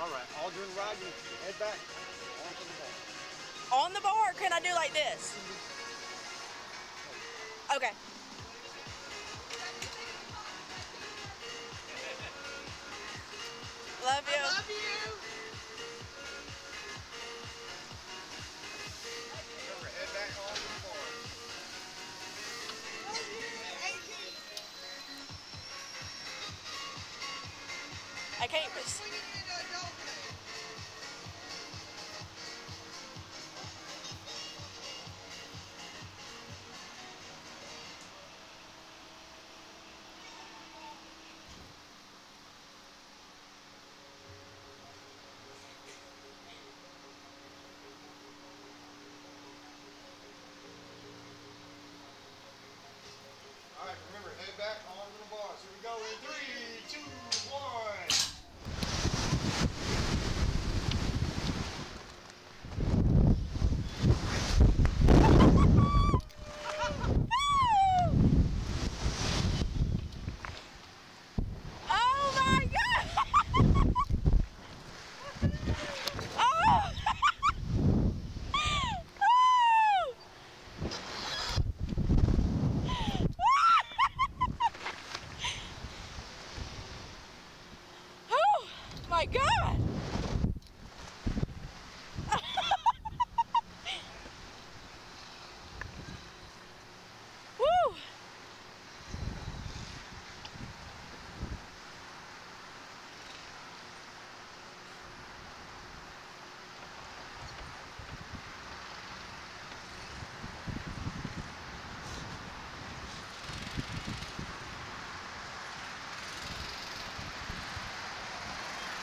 All right. All during the ride, you head back onto the bar. On the bar, or can I do like this? Okay. Love you. I love you. Remember, head back onto the bar. Love you. I can't miss. Swing it into adulthood. All right, remember, head back onto the bar. So we go in 3, 2, 1. Oh my God! Oh! Oh my God!